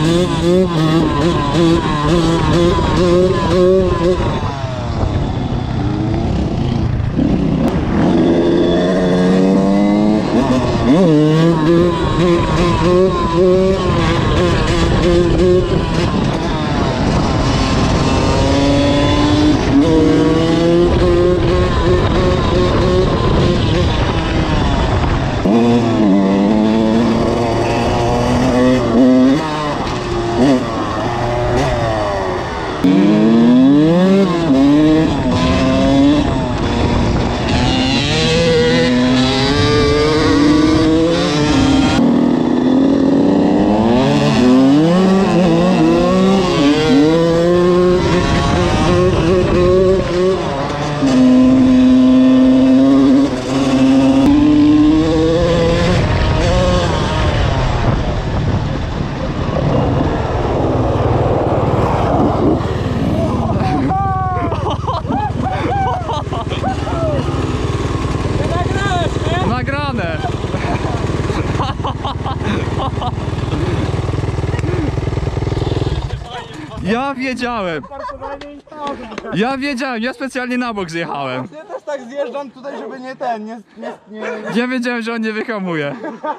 Ja wiedziałem, ja specjalnie na bok zjechałem. Ja też tak zjeżdżam tutaj, żeby nie ten, nie... Ja wiedziałem, że on nie wyhamuje.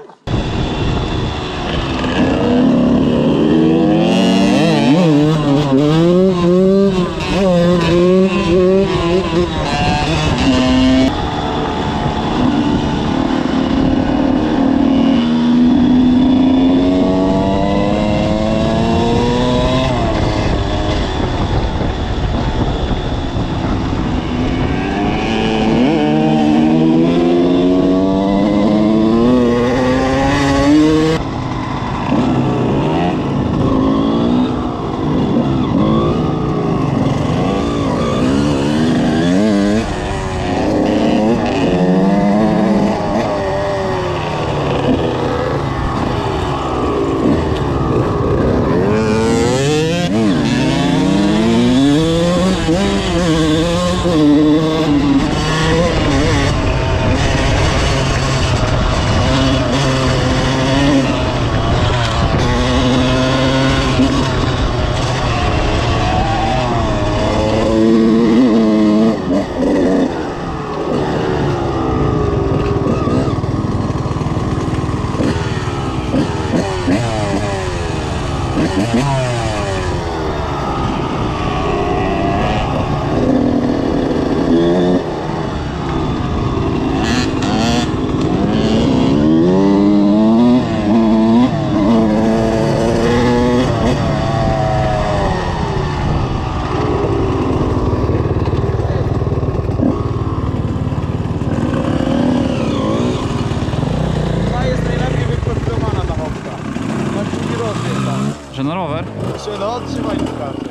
Że na rower? No, trzymaj skacze.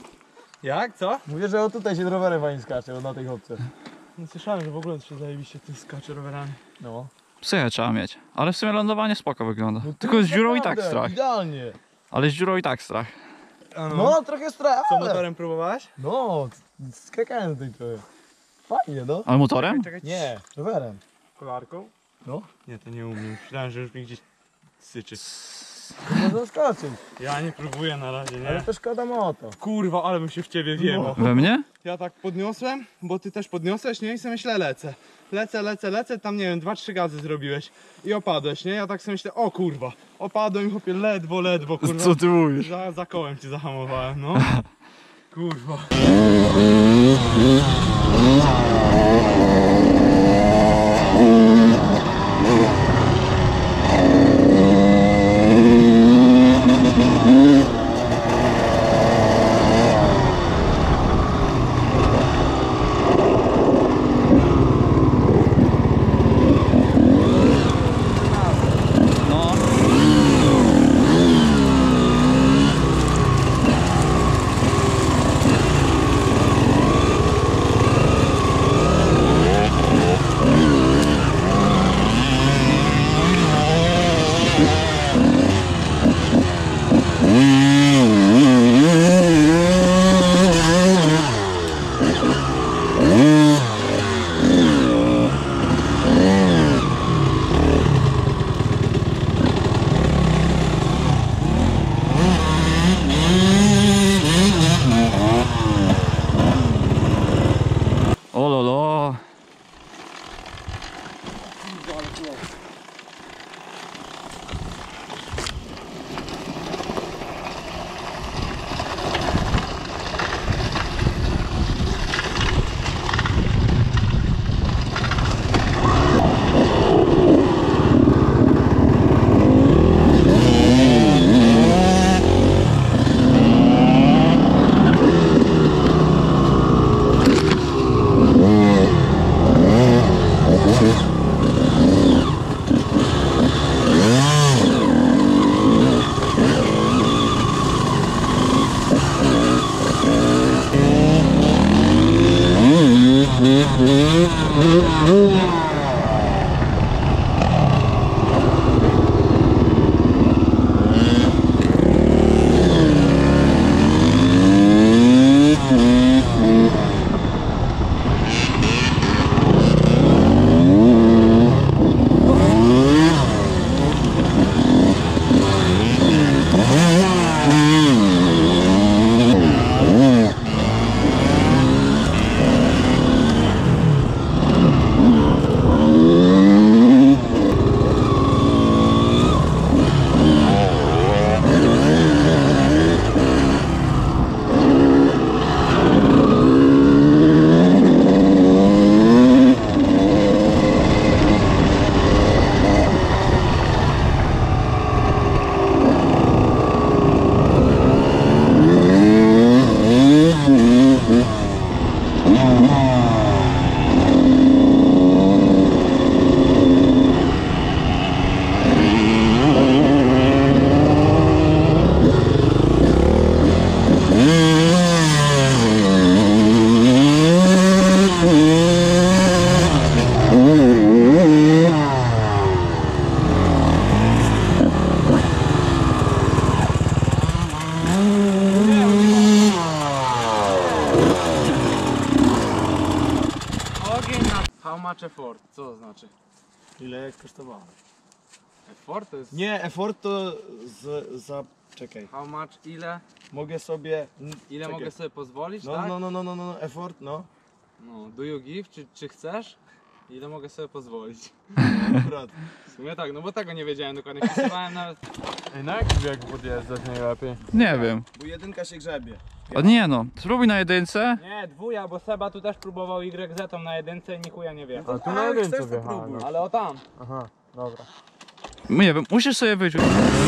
Jak? Co? Mówię, że o tutaj się rowerem fajnie skacze, na tej hopce. No słyszałem, że w ogóle się zajebiście ty skacze rowerami. No. Psychę trzeba mieć, ale w sumie lądowanie spoko wygląda. Tylko z dziurą i tak strach. Idealnie. Ale z dziurą i tak strach. No, trochę strach. Co, motorem próbowałeś? No, skakałem tutaj trochę. Fajnie, no. Ale motorem? Czekaj, Nie, rowerem. kolarką? No. Nie, to nie umiem. Myślałem, że już mi gdzieś syczy. Można skoczyć. Ja nie próbuję na razie, Ale nie? to szkoda moto. Kurwa, ale bym się w ciebie wjebał. We mnie? Ja tak podniosłem, bo ty też podniosłeś, nie? I sobie myślę, lecę. Lecę, tam nie wiem, 2-3 gazy zrobiłeś i opadłeś, nie? Ja tak sobie myślę, o kurwa, opadłem i chłopie ledwo, kurwa. Co ty mówisz? Za kołem cię zahamowałem, no. Kurwa. How much effort? Co to znaczy? Ile kosztowało? Effort to jest... Nie, effort to za... Czekaj. How much? Ile? Mogę sobie... Ile czekaj. mogę sobie pozwolić, No, tak? no, effort, no. No, do you give? Czy chcesz? Ile mogę sobie pozwolić? Akurat. W sumie tak, no bo tego nie wiedziałem dokładnie. Wpisywałem nawet... Ej, na jaki bieg podjeżdżać najlepiej? Nie wiem. Bo jedynka się grzebie. O nie no, spróbuj na jedynce. Nie, dwuja, bo Seba tu też próbował YZ na jedynce i ni chuja nie wie. A tu na jedynce wjechałem. Ale o tam. Aha, dobra. Nie wiem, musisz sobie wyczuć.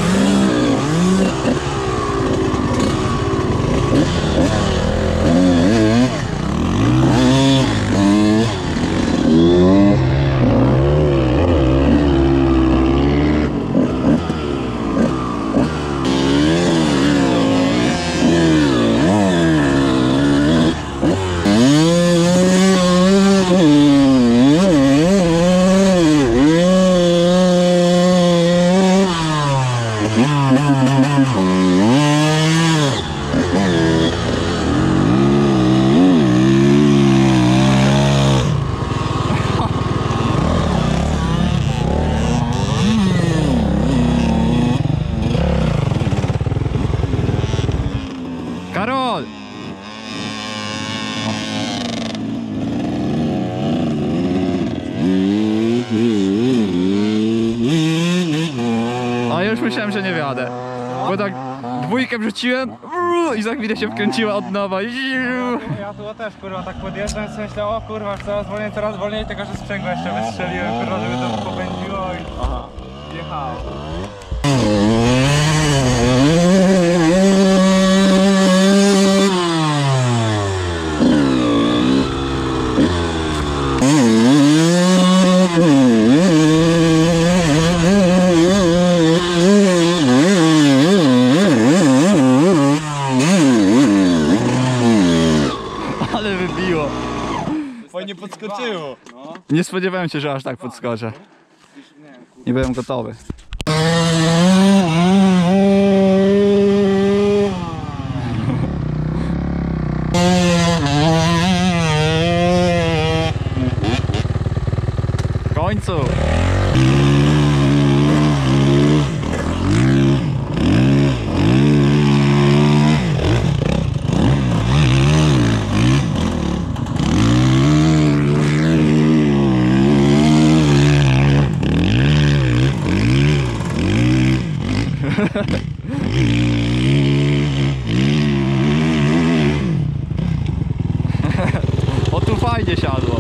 Karol! A ja już myślałem, że nie wiadę. Bo tak dwójkę wrzuciłem i za chwilę się wkręciła od nowa. Ja tu też kurwa tak podjeżdżam i myślę, o kurwa, coraz wolniej, tylko że sprzęgło jeszcze wystrzeliłem, kurwa, żeby to popędziło i jechało. Ale wybiło. Fajnie podskoczyło. No. Nie spodziewałem się, że aż tak podskoczę. Nie byłem gotowy. W końcu! O tu fajnie siadło.